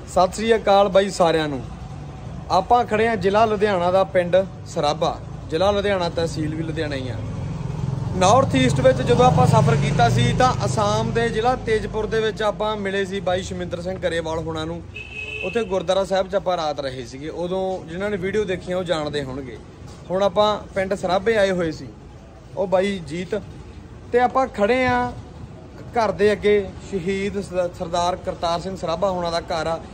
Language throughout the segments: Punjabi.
सत श्री अकाल बाई सारिਆਂ ਨੂੰ। ਆਪਾਂ खड़े हाँ जिला लुधियाना का पिंड सराबा, जिला लुधियाना तहसील भी लुधियाना ही आ। नॉर्थ ईस्ट में जो आप सफ़र किया सी तां आसाम के जिला तेजपुर दे विच आपां मिले सी बाई शमिंदर सिंह गरेवाल होना नूं। उत्थे गुरुद्वारा साहिब च आपां रात रहे सीगे। उदों जिन्हां ने वीडियो देखी वो जानते होणगे। हुण आपां पिंड सराबे आए हुए सी, वो बाई जीत ते आपां खड़े हाँ घर दे अगे शहीद सरदार करतार सिंह सराबा होना दा घर आ।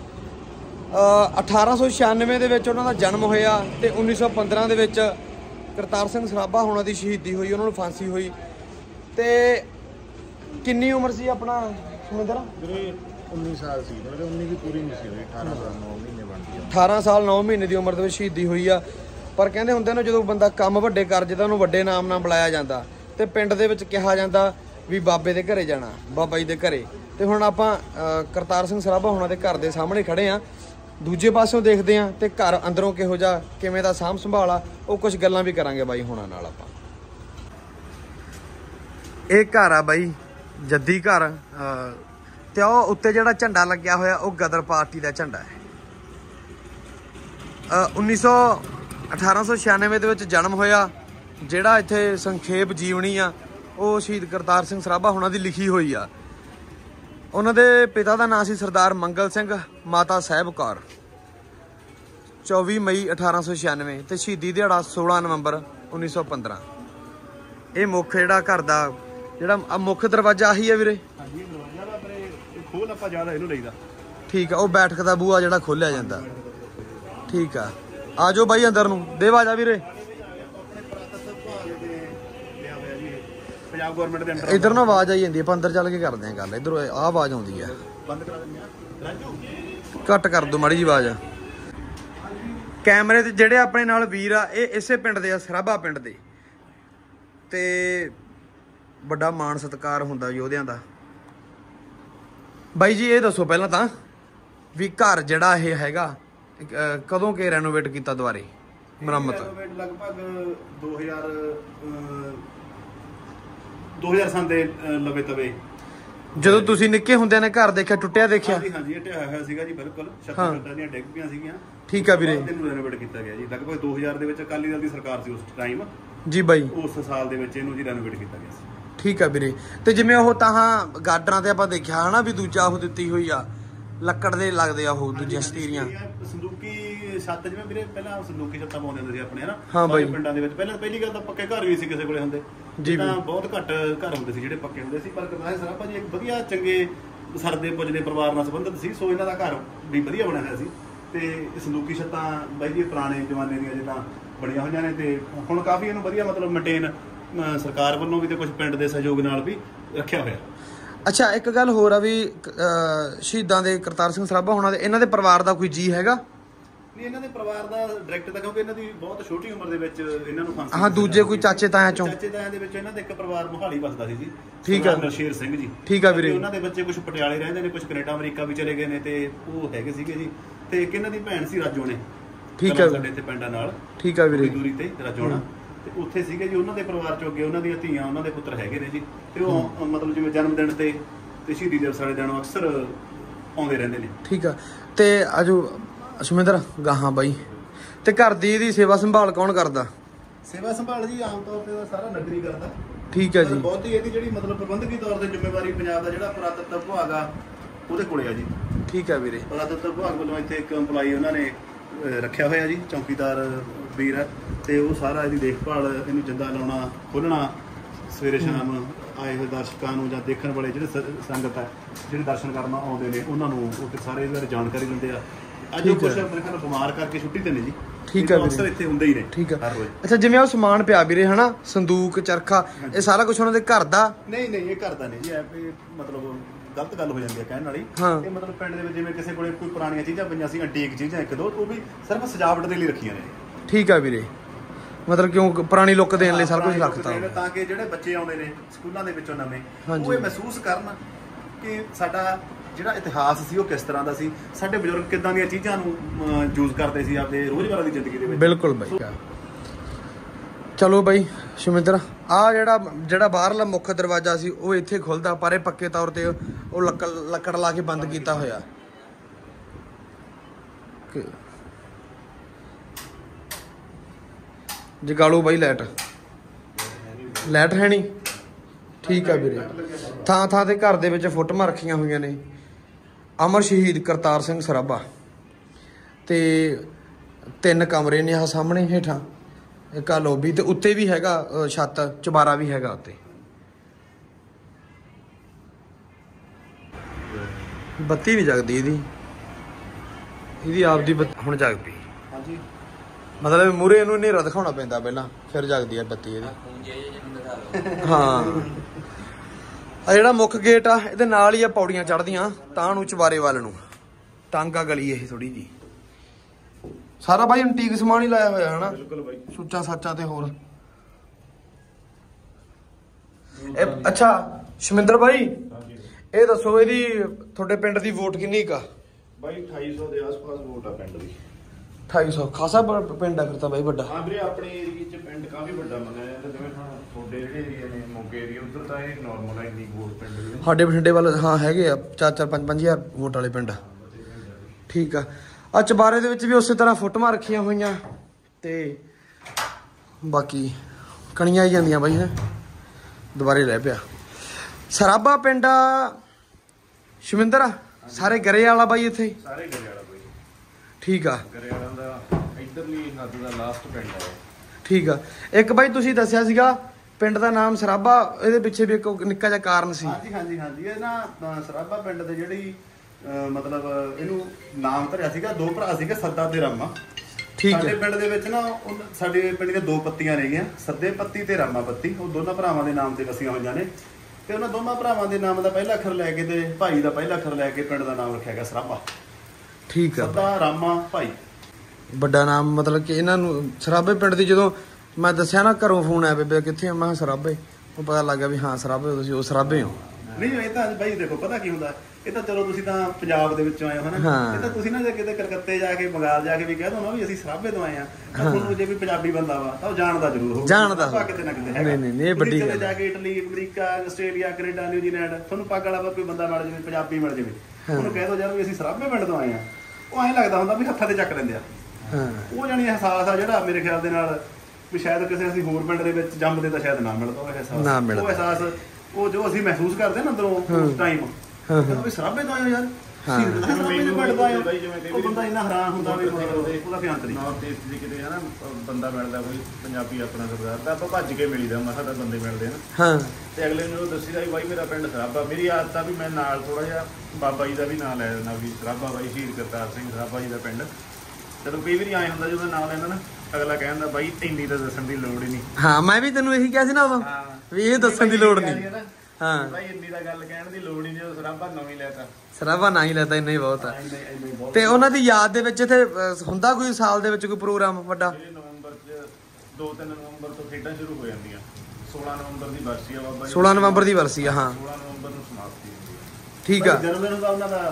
1896 ਦੇ ਵਿੱਚ ਉਹਨਾਂ ਦਾ ਜਨਮ ਹੋਇਆ ਤੇ 1915 ਦੇ ਵਿੱਚ ਕਰਤਾਰ ਸਿੰਘ ਸਰਾਭਾ ਹੋਣਾ ਦੀ ਸ਼ਹੀਦੀ ਹੋਈ, ਉਹਨਾਂ ਨੂੰ ਫਾਂਸੀ ਹੋਈ। ਤੇ ਕਿੰਨੀ ਉਮਰ ਸੀ ਆਪਣਾ ਸੁਮਿੰਦਰ? 19 ਸਾਲ ਸੀ, ਮਤਲਬ 19 ਦੀ ਪੂਰੀ ਨਹੀਂ ਸੀ ਹੋਈ, 18 ਸਾਲ 9 ਮਹੀਨੇ ਬਣਦੀ ਆ। 18 ਸਾਲ 9 ਮਹੀਨੇ ਦੀ ਉਮਰ ਦੇ ਵਿੱਚ ਸ਼ਹੀਦੀ ਹੋਈ ਆ। ਪਰ ਕਹਿੰਦੇ ਹੁੰਦੇ ਨੇ ਜਦੋਂ ਬੰਦਾ ਕੰਮ ਵੱਡੇ ਕਰ ਜੇ ਤਾਂ ਉਹਨੂੰ ਵੱਡੇ ਨਾਮ ਨਾਲ ਬੁਲਾਇਆ ਜਾਂਦਾ ਤੇ ਪਿੰਡ ਦੇ ਵਿੱਚ ਕਿਹਾ ਜਾਂਦਾ ਵੀ ਬਾਬੇ ਦੇ ਘਰੇ ਜਾਣਾ, ਬਾਬਾ ਜੀ ਦੇ ਘਰੇ। ਤੇ ਹੁਣ ਆਪਾਂ ਕਰਤਾਰ ਸਿੰਘ ਸਰਾਭਾ ਹੋਣਾ ਦੇ ਘਰ ਦੇ ਸਾਹਮਣੇ ਖੜੇ ਆ। ਦੂਜੇ ਪਾਸਿਓਂ ਦੇਖਦੇ ਆ ਤੇ ਘਰ ਅੰਦਰੋਂ ਕਿਹੋ ਜਿਹਾ ਕਿਵੇਂ ਦਾ ਸਾਂਭ ਸੰਭਾਲ ਆ, ਉਹ ਕੁਝ ਗੱਲਾਂ ਵੀ ਕਰਾਂਗੇ ਬਾਈ ਹੋਣਾ ਨਾਲ ਆਪਾਂ। ਇਹ ਘਰ ਆ ਬਾਈ ਜੱਦੀ ਘਰ ਤੇ ਉਹ ਉੱਤੇ ਜਿਹੜਾ ਝੰਡਾ ਲੱਗਿਆ ਹੋਇਆ ਉਹ ਗਦਰ ਪਾਰਟੀ ਦਾ ਝੰਡਾ ਹੈ। 1896 ਦੇ ਵਿੱਚ ਜਨਮ ਹੋਇਆ। ਜਿਹੜਾ ਇੱਥੇ ਸੰਖੇਪ ਜੀਵਨੀ ਆ ਉਹ ਸ਼ਹੀਦ ਕਰਤਾਰ ਸਿੰਘ ਸਰਾਭਾ ਹੋਣਾ ਦੀ ਲਿਖੀ ਹੋਈ ਆ। ਉਹਨਾਂ ਦੇ ਪਿਤਾ ਦਾ ਨਾਂ ਸੀ ਸਰਦਾਰ ਮੰਗਲ ਸਿੰਘ, ਮਾਤਾ ਸਾਹਿਬ ਕੌਰ। 24 ਮਈ 1896 ਤੇ ਸ਼ਹੀਦੀ ਦਿਹਾੜਾ 16 ਨਵੰਬਰ 1915। ਇਹ ਮੁੱਖ ਜਿਹੜਾ ਘਰ ਦਾ ਜਿਹੜਾ ਮੁੱਖ ਦਰਵਾਜ਼ਾ ਆਹੀ ਹੈ ਵੀਰੇ? ਹਾਂਜੀ, ਇਹ ਦਰਵਾਜ਼ਾ ਦਾ ਪਰੇ ਖੋਲ ਆਪਾਂ ਜ਼ਿਆਦਾ ਇਹਨੂੰ ਲਈਦਾ। ਠੀਕ ਆ, ਉਹ ਬੈਠਕ ਦਾ ਬੂਹਾ ਜਿਹੜਾ ਖੋਲਿਆ ਜਾਂਦਾ। ਠੀਕ ਆ, ਆ ਜਾਓ ਬਾਈ ਅੰਦਰ ਨੂੰ। ਦੇ ਆਵਾਜ਼ ਵੀਰੇ। ਪੰਜਾਬ ਗਵਰਨਮੈਂਟ ਦੇ ਅੰਡਰ ਇਧਰ ਨੂੰ ਆਵਾਜ਼ ਆਈ ਜਾਂਦੀ, ਆਪਾਂ ਅੰਦਰ ਚੱਲ ਕੇ ਕਰਦੇ ਆਂ ਗੱਲ। ਇਧਰੋਂ ਆਹ ਆਵਾਜ਼ ਆਉਂਦੀ ਆ, ਬੰਦ ਕਰਾ ਦਿੰਦੇ ਆ। ਰਾਜੂ ਘੱਟ ਕਰ ਦੋ ਮਾੜੀ ਜੀ ਆਵਾਜ਼। ਕੈਮਰੇ ਤੇ ਜਿਹੜੇ ਆਪਣੇ ਨਾਲ ਵੀਰ ਆ ਇਹ ਇਸੇ ਪਿੰਡ ਦੇ ਆ, ਸਰਾਭਾ ਪਿੰਡ ਦੇ। ਤੇ ਵੱਡਾ ਮਾਣ ਸਤਿਕਾਰ ਹੁੰਦਾ ਯੋਧਿਆਂ ਦਾ। ਬਾਈ ਜੀ ਇਹ ਦੱਸੋ ਪਹਿਲਾਂ ਤਾਂ ਵੀ ਘਰ ਜਿਹੜਾ ਇਹ ਹੈਗਾ ਕਦੋਂ ਕੇ ਰੈਨੋਵੇਟ ਕੀਤਾ ਦੁਬਾਰੇ, ਮੁਰੰਮਤ? ਲਗਭਗ 2000 ਸਾਲ ਦੇ ਲਵੇ ਤਵੇ। ਜਦੋਂ ਤੁਸੀਂ ਨਿੱਕੇ ਹੁੰਦਿਆਂ ਨੇ ਘਰ ਦੇਖਿਆ, ਟੁੱਟਿਆ ਦੇਖਿਆ? ਹਾਂਜੀ ਹਾਂਜੀ, ਇਹ ਢਹਿਆ ਹੋਇਆ ਸੀਗਾ ਜੀ, ਬਿਲਕੁਲ ਛੱਤਾਂ ਦੀਆਂ ਡਿੱਗ ਪਈਆਂ ਸੀਗੀਆਂ। ਠੀਕ ਆ ਵੀਰੇ। ਇਹਨੂੰ ਰੈਨੋਵੇਟ ਕੀਤਾ ਗਿਆ ਜੀ ਲਗਭਗ 2000 ਦੇ ਵਿੱਚ। ਅਕਾਲੀ ਦਲ ਦੀ ਸਰਕਾਰ ਸੀ ਉਸ ਟਾਈਮ ਜੀ ਬਾਈ। ਉਸ ਸਾਲ ਦੇ ਵਿੱਚ ਇਹਨੂੰ ਜੀ ਰੈਨੋਵੇਟ ਕੀਤਾ ਗਿਆ ਸੀ। ਠੀਕ ਆ ਵੀਰੇ। ਤੇ ਜਿਵੇਂ ਉਹ ਤਾਂ ਗਾਡਰਾਂ ਤੇ ਆਪਾਂ ਦੇਖਿਆ ਹਨਾ ਵੀ ਦੂਜਾ ਉਹ ਦਿੱਤੀ ਹੋਈ ਆ, ਲੱਕੜ ਦੇ ਲੱਗਦੇ ਆ ਉਹ ਦੂਜੀਆਂ ਸਤੀਰੀਆਂ, ਸੰਦੂਕੀ ਛੱਤ। ਜਿਵੇਂ ਵੀਰੇ ਪਹਿਲਾਂ ਸੰਦੂਕੀ ਛੱਤਾਂ ਪਾਉਂਦੇ ਹੁੰਦੇ ਸੀ ਆਪਣੇ ਹਨਾ। ਹਾਂ ਬਾਈ, ਪਿੰਡਾਂ ਦੇ ਵਿੱਚ ਪਹਿਲੀ ਗੱਲ ਤਾਂ ਪੱਕੇ ਘਰ ਵੀ ਸੀ ਕਿਸੇ ਕੋਲੇ ਹੁੰਦੇ ਜੀ। ਤਾਂ ਬਹੁਤ ਘੱਟ ਘਰ ਹੁੰਦੇ ਸੀ ਜਿਹੜੇ ਪੱਕੇ ਹੁੰਦੇ ਸੀ। ਪਰ ਕਰਤਾਰ ਸਰਾਭਾ ਜੀ ਇੱਕ ਵਧੀਆ ਚੰਗੇ ਸਰਦੇ ਪੁੱਜਦੇ ਪਰਿਵਾਰ ਨਾਲ ਸੰਬੰਧਿਤ ਸੀ, ਸੋ ਇਹਨਾਂ ਦਾ ਘਰ ਵੀ ਵਧੀਆ ਬਣਿਆ ਹੋਇਆ ਸੀ। ਤੇ ਸੰਦੂਕੀ ਛੱਤਾਂ ਬਾਈ ਜੀ ਪੁਰਾਣੇ ਜ਼ਮਾਨੇ ਦੀਆਂ ਜਿੱਦਾਂ ਬਣੀਆਂ ਹੋਈਆਂ ਨੇ। ਤੇ ਹੁਣ ਕਾਫੀ ਇਹਨੂੰ ਵਧੀਆ ਮਤਲਬ ਮੇਨਟੇਨ ਸਰਕਾਰ ਵੱਲੋਂ ਵੀ ਤੇ ਕੁਝ ਪਿੰਡ ਦੇ ਸਹਿਯੋਗ ਨਾਲ ਵੀ ਰੱਖਿਆ ਹੋਇਆ। ਅੱਛਾ, ਇੱਕ ਗੱਲ ਹੋਰ ਆ ਵੀ ਸ਼ਹੀਦਾਂ ਦੇ ਕਰਤਾਰ ਸਿੰਘ ਸਰਾਭਾ ਹੋਣਾ ਦੇ ਇਹਨਾਂ ਦੇ ਪਰਿਵਾਰ ਦਾ ਕੋਈ ਜੀ ਹੈਗਾ? ਨਹੀਂ, ਇਹਨਾਂ ਦੇ ਪਰਿਵਾਰ ਦਾ ਡਾਇਰੈਕਟ ਤਾਂ ਕਿਉਂਕਿ ਇਹਨਾਂ ਦੀ ਬਹੁਤ ਛੋਟੀ ਉਮਰ ਦੇ ਵਿੱਚ ਇਹਨਾਂ ਨੂੰ ਫਾਂਸੀ। ਹਾਂ, ਦੂਜੇ ਕੋਈ ਚਾਚੇ ਤਾਇਆਂ ਚੋਂ? ਚਾਚੇ ਤਾਇਆਂ ਦੇ ਵਿੱਚ ਇਹਨਾਂ ਦਾ ਇੱਕ ਪਰਿਵਾਰ ਮੋਹਾਲੀ ਵਸਦਾ ਸੀ ਜੀ। ਠੀਕ ਆ, ਨਰਸ਼ੇਰ ਸਿੰਘ ਜੀ। ਠੀਕ ਆ ਵੀਰੇ। ਉਹਨਾਂ ਦੇ ਬੱਚੇ ਕੁਝ ਪਟਿਆਲੇ ਰਹਿੰਦੇ ਨੇ, ਕੁਝ ਕੈਨੇਡਾ ਅਮਰੀਕਾ ਵੀ ਚਲੇ ਗਏ ਨੇ ਤੇ ਉਹ ਹੈਗੇ ਸੀਗੇ ਜੀ। ਤੇ ਇੱਕ ਇਹਨਾਂ ਦੀ ਭੈਣ ਸੀ ਰਾਜੋਣੇ। ਠੀਕ ਆ, ਸਾਡੇ ਇੱਥੇ ਪਿੰਡਾਂ ਨਾਲ। ਠੀਕ ਆ ਵੀਰੇ, ਦੂਰੀ ਤੇ ਰਾਜੋਣਾ। ਤੇ ਉੱਥੇ ਸੀਗੇ ਜੀ ਉਹਨਾਂ ਦੇ ਪਰਿਵਾਰ ਚੋਂ ਅੱਗੇ ਉਹਨਾਂ ਦੀਆਂ ਧੀਆਂ, ਉਹਨਾਂ ਦੇ ਪੁੱਤਰ ਹੈਗੇ ਨੇ ਜੀ। ਤੇ ਉਹ ਮਤਲਬ ਜਿਵੇਂ ਜਨਮ ਦਿਨ ਤੇ ਸ਼ਹੀਦੀ ਦਿਵਸ ਵਾਲੇ ਦਿਨ ਅਕਸਰ ਆਉਂਦੇ ਰਹਿੰਦੇ ਨੇ। ਠੀਕ ਆ। ਤੇ ਆਜੋ ਸੁਮਿੰਦਰ ਗਾਹਾਂ ਬਾਈ। ਤੇ ਘਰ ਦੀ ਇਹਦੀ ਸੇਵਾ ਸੰਭਾਲ ਕੌਣ ਕਰਦਾ? ਸੇਵਾ ਸੰਭਾਲ ਜੀ ਆਮ ਤੌਰ ਤੇ ਸਾਰਾ ਨਗਰੀ ਕਰਦਾ। ਠੀਕ ਹੈ ਜੀ। ਬਹੁਤੀ ਇਹਦੀ ਜਿਹੜੀ ਮਤਲਬ ਪ੍ਰਬੰਧਕੀ ਤੌਰ ਤੇ ਜ਼ਿੰਮੇਵਾਰੀ ਪੰਜਾਬ ਦਾ ਜਿਹੜਾ ਪੁਰਾਤਤਵ ਵਿਭਾਗ ਆ ਉਹਦੇ ਕੋਲੇ ਆ ਜੀ। ਠੀਕ ਹੈ ਵੀਰੇ। ਪੁਰਾਤਤਵ ਵਿਭਾਗ ਵੱਲੋਂ ਇੱਥੇ ਇੱਕ EMPLOYEE ਉਹਨਾਂ ਨੇ ਰੱਖਿਆ ਹੋਇਆ ਜੀ, ਚੌਕੀਦਾਰ ਵੀਰ ਹੈ। ਤੇ ਉਹ ਸਾਰਾ ਇਹਦੀ ਦੇਖਭਾਲ, ਇਹਨੂੰ ਜਿੰਦਾ ਲਾਉਣਾ, ਖੋਲ੍ਹਣਾ, ਸਵੇਰੇ ਸ਼ਾਮ ਆਏ ਹੋਏ ਦਰਸ਼ਕਾਂ ਨੂੰ ਜਾਂ ਦੇਖਣ ਵਾਲੇ ਜਿਹੜੇ ਸੰਗਤ ਹੈ ਜਿਹੜੇ ਦਰਸ਼ਨ ਕਰਨ ਆਉਂਦੇ ਨੇ ਉਹਨਾਂ ਨੂੰ ਉੱਥੇ ਸਾਰੇ ਇਹਦੇ ਬਾਰੇ ਜਾਣਕਾਰੀ ਦਿੰਦੇ ਆ। ਅੱਜ ਉਹ ਕੁਛ ਮੇਰੇ ਖਿਆਲ ਬਿਮਾਰ ਕਰਕੇ ਛੁੱਟੀ ਤੇ ਨੇ ਜੀ। ਠੀਕ ਆ ਵੀਰੇ, ਅਕਸਰ ਇੱਥੇ ਹੁੰਦੇ ਹੀ ਨੇ। ਠੀਕ ਆ। ਅੱਛਾ, ਜਿਵੇਂ ਉਹ ਸਮਾਨ ਪਿਆ ਵੀਰੇ ਹਨਾ, ਸੰਦੂਕ, ਚਰਖਾ, ਇਹ ਸਾਰਾ ਕੁਝ ਉਹਨਾਂ ਦੇ ਘਰ ਦਾ? ਨਹੀਂ ਨਹੀਂ, ਇਹ ਘਰ ਦਾ ਨਹੀਂ ਜੀ। ਇਹ ਮਤਲਬ ਗਲਤ ਗੱਲ ਹੋ ਜਾਂਦੀ ਹੈ ਕਹਿਣ ਵਾਲੀ। ਇਹ ਮਤਲਬ ਪਿੰਡ ਦੇ ਵਿੱਚ ਜਿਵੇਂ ਕਿਸੇ ਕੋਲੇ ਕੋਈ ਪੁਰਾਣੀਆਂ ਚੀਜ਼ਾਂ ਪਈਆਂ ਸੀ, ਐਂਟੀਕ ਚੀਜ਼ਾਂ ਇੱਕ ਦੋ, ਉਹ ਵੀ ਸਿਰਫ ਸਜਾਵਟ ਦੇ ਲਈ ਰੱਖੀਆਂ ਨੇ। ਠੀਕ ਆ ਵੀਰੇ। ਮਤਲਬ ਕਿਉਂ ਪੁਰਾਣੀ ਲੁੱਕ ਦੇਣ ਲਈ ਸਾਰਾ ਕੁਝ ਰੱਖਤਾ ਤਾਂ ਕਿ ਜਿਹੜੇ ਬੱਚੇ ਆਉਂਦੇ ਨੇ ਸਕੂਲਾਂ ਦੇ ਵਿੱਚੋਂ ਨਵੇਂ, ਉਹ ਇਹ ਮਹਿਸੂਸ ਕਰਨ ਕਿ ਸਾਡਾ ਜਿਹੜਾ ਇਤਿਹਾਸ ਸੀ ਉਹ ਕਿਸ ਤਰ੍ਹਾਂ ਦਾ ਸੀ, ਸਾਡੇ ਬਜ਼ੁਰਗ ਕਿੱਦਾਂ ਦੀਆਂ ਚੀਜ਼ਾਂ ਨੂੰ ਯੂਜ਼ ਕਰਦੇ ਸੀ ਆਪਦੇ ਰੋਜ਼ਮर्रा ਦੀ ਜ਼ਿੰਦਗੀ ਦੇ ਵਿੱਚ। ਬਿਲਕੁਲ ਬਾਈ। ਚਲੋ ਬਾਈ ਸ਼ਮਿੰਦਰ, ਆ ਜਿਹੜਾ ਬਾਹਰਲਾ ਮੁੱਖ ਦਰਵਾਜ਼ਾ ਸੀ ਉਹ ਇੱਥੇ ਖੁੱਲਦਾ, ਪਰ ਇਹ ਪੱਕੇ ਤੌਰ ਤੇ ਉਹ ਲੱਕੜ ਲਾ ਕੇ ਬੰਦ ਕੀਤਾ ਹੋਇਆ। ਓਕੇ ਜਗਾਲੂ ਬਾਈ ਲਾਈਟ ਹੈ ਨਹੀਂ ਠੀਕ ਆ ਵੀਰੇ ਥਾਂ ਥਾਂ ਤੇ ਘਰ ਦੇ ਵਿੱਚ ਫੋਟੋਆਂ ਰੱਖੀਆਂ ਹੋਈਆਂ ਨੇ ਅਮਰ ਸ਼ਹੀਦ ਕਰਤਾਰ ਸਿੰਘ ਸਰਾਭਾ ਤੇ 3 ਕਮਰੇ ਨੇ ਆ ਸਾਹਮਣੇ ਹੇਠਾਂ ਇੱਕ ਆ ਲੋਬੀ ਤੇ ਉੱਤੇ ਵੀ ਹੈਗਾ ਛੱਤ ਚੁਬਾਰਾ ਵੀ ਹੈਗਾ ਉੱਤੇ ਬੱਤੀ ਨਹੀਂ ਜਗਦੀ ਇਹਦੀ ਆਪਦੀ ਹੁਣ ਜਗ ਪਈ ਹਾਂਜੀ ਮਤਲਬ ਮੂਰੇ ਇਹਨੂੰ ਹਨੇਰਾ ਦਿਖਾਉਣਾ ਪੈਂਦਾ ਪਹਿਲਾਂ ਫਿਰ ਜਗਦੀ ਆ ਬੱਤੀ ਇਹਦੀ ਹਾਂ ਆ ਜਿਹੜਾ ਮੁੱਖ ਗੇਟ ਆ ਇਹਦੇ ਨਾਲ ਹੀ ਆ ਪੌੜੀਆਂ ਚੜ੍ਹਦੀਆਂ ਤਾਂ ਨੂੰ ਚੁਬਾਰੇ ਵੱਲ ਨੂੰ ਤੰਗ ਆ ਗਲੀ ਇਹ ਥੋੜੀ ਜੀ ਸਾਰਾ ਬਾਈ ਐਂਟੀਕ ਸਮਾਨ ਹੀ ਲਾਇਆ ਹੋਇਆ ਹਨਾ ਬਿਲਕੁਲ ਬਾਈ ਸੁੱਚਾ ਸਾਚਾ ਤੇ ਹੋਰ ਅੱਛਾ ਸ਼ਮਿੰਦਰ ਬਾਈ ਇਹ ਦੱਸੋ ਇਹਦੀ ਤੁਹਾਡੇ ਪਿੰਡ ਦੀ ਵੋਟ ਕਿੰਨੀ ਕਾ ਬਾਈ 2800 ਦੇ ਆਸ-ਪਾਸ ਵੋਟ ਆ ਪਿੰਡ ਦੀ 2800 ਖਾਸਾ ਪਿੰਡ ਆ ਫਿਰ ਤਾਂ ਬਾਈ ਵੱਡਾ ਹਾਂ ਵੀਰੇ ਆਪਣੇ ਏਰੀਏ 'ਚ ਪਿੰਡ ਕਾਫੀ ਵੱਡਾ ਮੰਨਿਆ ਜਾਂਦਾ ਜਿਵੇਂ ਹੁਣ ਤੁਹਾਡੇ ਜਿਹੜੇ ਏਰੀਆ ਨੇ ਮੋਗੇ ਏਰੀਆ ਉਧਰ ਤਾਂ ਇਹ ਨਾਰਮਲ ਹੈ ਇੰਨੀ ਵੋਟ ਪਿੰਡ ਦੀ ਸਾਡੇ ਬਠਿੰਡੇ ਵੱਲ ਹਾਂ ਹੈਗੇ ਆ 4-4 5-5000 ਵੋਟ ਵਾਲੇ ਪਿੰਡ ਠੀਕ ਆ ਆ ਚਬਾਰੇ ਦੇ ਵਿੱਚ ਵੀ ਉਸੇ ਤਰ੍ਹਾਂ ਫੋਟੋਆਂ ਰੱਖੀਆਂ ਹੋਈਆਂ ਤੇ ਬਾਕੀ ਕਣੀਆਂ ਹੀ ਜਾਂਦੀਆਂ ਬਾਈ ਹੈ ਦੁਬਾਰੇ ਰਹਿ ਪਿਆ ਸਰਾਭਾ ਪਿੰਡ ਸ਼ਮਿੰਦਰ ਸਾਰੇ ਗਰੇ ਵਾਲਾ ਬਾਈ ਇੱਥੇ ਸਾਰੇ ਗਰੇ ਵਾਲਾ ਬਾਈ ਠੀਕ ਆ ਗਰੇ ਵਾਲਾ ਦਾ ਇਧਰਲੀ ਹੱਦ ਦਾ ਲਾਸਟ ਪਿੰਡ ਹੈ ਠੀਕ ਆ ਇੱਕ ਬਾਈ ਤੁਸੀਂ ਦੱਸਿਆ ਸੀਗਾ ਪਿੰਡ ਦਾ ਨਾਮ ਸਰਾਭਾ ਇਹਦੇ ਪਿੱਛੇ ਵੀ ਇੱਕ ਨਿੱਕਾ ਜਿਹਾ ਕਾਰਨ ਸੀ ਹਾਂਜੀ ਇਹ ਨਾ ਸਰਾਭਾ ਪਿੰਡ ਦੇ ਜਿਹੜੀ ਮਤਲਬ ਇਹਨੂੰ ਨਾਮ ਧਰਿਆ ਸੀਗਾ 2 ਭਰਾ ਸੀਗੇ ਸੱਦਾ ਤੇ ਰਾਮਾ ਠੀਕ ਸਾਡੇ ਪਿੰਡ ਦੇ ਵਿੱਚ ਨਾ ਸਾਡੇ ਪਿੰਡ ਦੀਆਂ 2 ਪੱਤੀਆਂ ਨੇਗੀਆਂ ਸੱਦੇ ਪੱਤੀ ਤੇ ਰਾਮਾ ਪੱਤੀ ਉਹ ਦੋਨਾਂ ਭਰਾਵਾਂ ਦੇ ਨਾਮ ਤੇ ਵਸੀਆਂ ਹੋਈਆਂ ਨੇ ਤੇ ਉਹਨਾਂ ਦੋਨਾਂ ਭਰਾਵਾਂ ਦੇ ਨਾਮ ਦਾ ਪਹਿਲਾ ਅੱਖਰ ਲੈ ਕੇ ਤੇ ਭਾਈ ਦਾ ਪਹਿਲਾ ਅੱਖਰ ਲੈ ਕੇ ਪਿੰਡ ਦਾ ਨਾਮ ਰੱਖਿਆ ਗਿਆ ਸਰਾਭਾ ਠੀਕ ਆ ਸੱਦਾ ਰਾਮਾ ਭਾਈ ਵੱਡਾ ਨਾਮ ਮਤਲਬ ਕਿ ਇਹਨਾਂ ਨੂੰ ਸਰਾਭੇ ਪਿੰਡ ਦੀ ਜਦੋਂ ਮੈਂ ਦੱਸਿਆ ਨਾ ਘਰੋਂ ਫੋਨ ਆਇਆ ਬੇਬੇ ਕਿੱਥੇ ਆ ਮੈਂ ਕਿਹਾ ਸਰਾਭੇ ਉਹ ਪਤਾ ਲੱਗ ਗਿਆ ਵੀ ਹਾਂ ਸਰਾਭੇ ਤੁਸੀਂ ਉਹ ਸਰਾਭੇ ਹੋ ਨਹੀਂ ਇਹ ਤਾਂ ਬਾਈ ਦੇਖੋ ਪਤਾ ਕੀ ਹੁੰਦਾ ਇਹ ਤਾਂ ਚਲੋ ਤੁਸੀਂ ਤਾਂ ਪੰਜਾਬ ਦੇ ਵਿੱਚੋਂ ਆਏ ਹੋ ਹਨਾ ਇਹ ਤਾਂ ਤੁਸੀਂ ਨਾ ਜੇ ਕਿਤੇ ਕਲਕੱਤੇ ਜਾ ਕੇ ਬੰਗਾਲ ਜਾ ਕੇ ਵੀ ਕਹਿ ਦੋ ਨਾ ਵੀ ਅਸੀਂ ਸਰਾਭੇ ਤੋਂ ਆਏ ਆ ਤਾਂ ਤੁਹਾਨੂੰ ਜੇ ਵੀ ਪੰਜਾਬੀ ਬੰਦਾ ਵਾ ਤਾਂ ਉਹ ਜਾਣਦਾ ਜ਼ਰੂਰ ਹੋਊ ਜਾਣਦਾ ਕਿਤੇ ਨਾ ਕਿਤੇ ਹੈਗਾ ਨਹੀਂ ਇਹ ਵੱਡੀ ਗੱਲ ਜਾ ਕੇ Italy America Australia Canada New Zealand ਤੁਹਾਨੂੰ ਪੱਗ ਵਾਲਾ ਕੋਈ ਬੰਦਾ ਮਿਲ ਜਾਵੇ ਪੰਜਾਬੀ ਮਿਲ ਜਾਵੇ ਉਹਨੂੰ ਕਹਿ ਦੋ ਯਾਰ ਵੀ ਅਸੀਂ ਸਰਾਭੇ ਪਿੰਡ ਤੋਂ ਆਏ ਆ ਉਹ ਐਂ ਲੱਗਦਾ ਹੁੰਦਾ ਵੀ ਹੱਥਾਂ ਤੇ ਚੱਕ ਲੈਂਦੇ ਆ ਉਹ ਜਾਨੀ ਅਹਿਸਾਸ ਆ ਜਿਹੜਾ ਮੇਰੇ ਖਿਆਲ ਦੇ ਨਾਲ ਵੀ ਸ਼ਾਇਦ ਕਿਸੇ ਅਸੀਂ ਹੋਰ ਪਿੰਡ ਦੇ ਵਿੱਚ ਜੰਮਦੇ ਤਾਂ ਸ਼ਾਇਦ ਨਾ ਮਿਲਦਾ ਉਹ ਅਹਿਸਾਸ ਉਹ ਅਹਿਸਾਸ ਉਹ ਜੋ ਅਸੀਂ ਮਹਿਸੂਸ ਕਰਦੇ ਨਾ ਅੰਦਰੋਂ ਉਸ ਟਾਈਮ ਵੀ ਸਰਾਭੇ ਤੋਂ ਆਏ ਯਾਰ ਉਹ ਬੰਦਾ ਇੰਨਾ ਹੈਰਾਨ ਹੁੰਦਾ ਵੀ ਉਹਦਾ ਧਿਆਨ ਤੇ ਨਾਰਥ ਈਸਟ ਦੀ ਕਿਤੇ ਹਨਾ ਬੰਦਾ ਮਿਲਦਾ ਕੋਈ ਪੰਜਾਬੀ ਆਪਣਾ ਸਰਦਾਰ ਤਾਂ ਆਪਾਂ ਭੱਜ ਕੇ ਮਿਲੀਦਾ ਮਸਾ ਤਾਂ ਬੰਦੇ ਮਿਲਦੇ ਹਾਂ ਤੇ ਅਗਲੇ ਨੂੰ ਦੱਸੀਦਾ ਵੀ ਬਾਈ ਮੇਰਾ ਪਿੰਡ ਸਰਾਭਾ ਮੇਰੀ ਆਦਤ ਆ ਵੀ ਮੈਂ ਨਾਲ ਥੋੜਾ ਜਿਹਾ ਬਾਬਾ ਜੀ ਦਾ ਵੀ ਨਾਂ ਲੈ ਲੈਣਾ ਵੀ ਸਰਾਭਾ ਬਾਈ ਸ਼ਹੀਦ ਕਰਤਾਰ ਸਿੰਘ ਸਰਾਭਾ ਜੀ ਦਾ ਪਿੰਡ ਜਦੋਂ ਕਈ ਵਾਰੀ ਆਏ ਹੁੰਦਾ ਜਦੋਂ ਨਾਂ ਲੈਂਦਾ ਨਾ ਅਗਲਾ ਕਹਿੰਦਾ ਬਾਈ ਇੰਨੀ ਤਾਂ ਦੱਸਣ ਦੀ ਲੋੜ ਹੀ ਨਹੀਂ ਹਾਂ ਮੈਂ ਵੀ ਤੈਨੂੰ ਇਹੀ ਕਿਹਾ ਸੀ ਨਾ ਉਦੋਂ ਵੀ ਇਹ ਦੱਸਣ ਦੀ ਲੋੜ ਨਹੀਂ ਹਾਂ ਬਾਈ ਇੰਨੀ ਦਾ ਗੱਲ ਕਹਿਣ ਦੀ ਲੋੜ ਹੀ ਨਹੀਂ ਜਦੋਂ ਸਰਾਭਾ ਨਵੀਂ ਲੈਤਾ ਸਰਾਭਾ ਨਾ ਹੀ ਲੈਤਾ ਇੰਨਾ ਹੀ ਬਹੁਤ ਆ ਤੇ ਉਹਨਾਂ ਦੀ ਯਾਦ ਦੇ ਵਿੱਚ ਇੱਥੇ ਹੁੰਦਾ ਕੋਈ ਸਾਲ ਦੇ ਵਿੱਚ ਕੋਈ ਪ੍ਰੋਗਰਾਮ ਵੱਡਾ ਨਵੰਬਰ ਚ 2-3 ਨਵੰਬਰ ਤੋਂ ਖੇਡਾਂ ਸ਼ੁਰੂ ਹੋ ਜਾਂਦੀਆਂ 16 ਨਵੰਬਰ ਦੀ ਵਰਸੀ ਆ ਬਾਬਾ 16 ਨਵੰਬਰ ਦੀ ਵਰਸੀ ਆ ਹਾਂ 16 ਨਵੰਬਰ ਨੂੰ ਸਮਾਪਤੀ ਹੁੰਦੀ ਹੈ ਠੀਕ ਆ ਜਨਮ ਦਿਨ ਦਾ ਉਹਨਾਂ ਦਾ